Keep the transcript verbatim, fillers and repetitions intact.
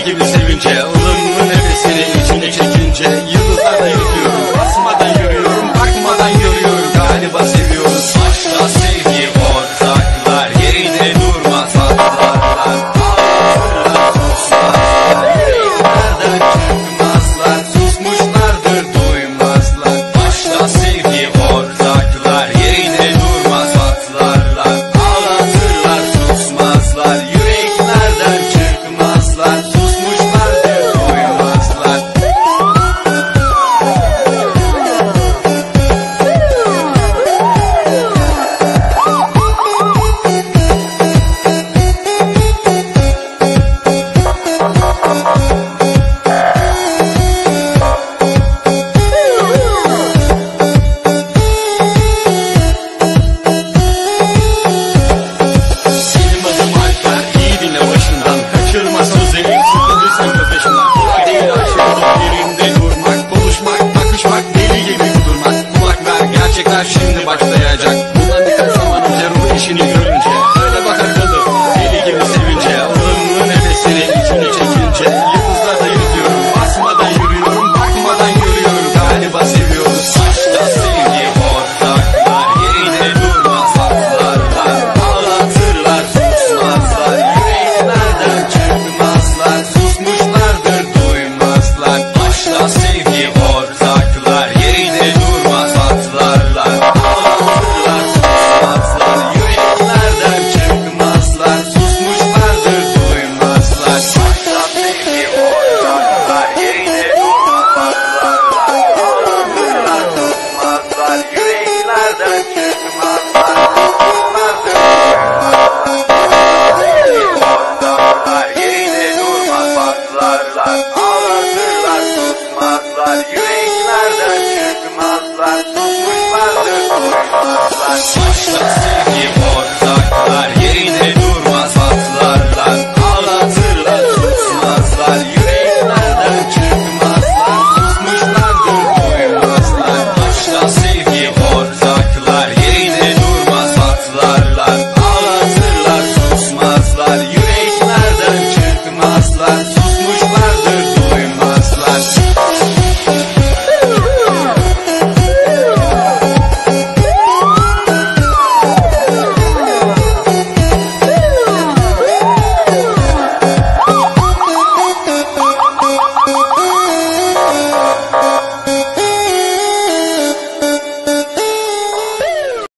gibi sevince, ılımlı nefesini içine çekince, yıldızlarda yüzüyorum, basmadan yürüyorum, bakmadan görüyorum, galiba seviyoruz. Aşkla sevgi ortaklar, yerinde durmaz atlarlar, ağlatırlar susmazlar, yüreklerden çıkmazlar, susmuşlardır duymazlar. Aşkla sevgi ortaklar, yerinde durmaz atlarlar, ağlatırlar susmazlar, yüreklerden çıkmazlar, susmuşlardır duymazlar. Benim adım Alper, iyi dinle başından, kaçırma sözleri, sıkılırsan köpeşinden. Kolay değil aşık olup yerinde durmak, konuşmak, bakışmak, deli gibi durmak. Kulak ver, gerçekler şimdi başlayacak. Bundan birkaç zaman önce ruh işini görünce, öyle bakar kalır, deli gibi sevince, ılımlı nefesini içine çekince, yıldızlarda yüzüyorum, basmadan yürüyorum, bakmadan görüyorum, galiba seviyoruz. Aşkla sevgi ortaklar, yerinde durmaz atlarlar, ağlatırlar susmazlar, yüreklerden çıkmazlar, susmuşlardır duymazlar. Aşkla sevgi ortaklar, yerinde durmaz atlarlar, ağlatırlar susmazlar, yüreklerden çıkmazlar, susmuşlardır duymazlar. Aşkla sevgi ortaklar, yerinde durmaz atlarlar, ağlatırlar susmazlar, yüreklerden çıkmazlar, susmuşlardır ortaklar, yerinde durmaz atlarlar, ağlatırlar susmazlar, yüreklerden çıkmazlar, susmuşlardır duymazlar. Aşkla sevgi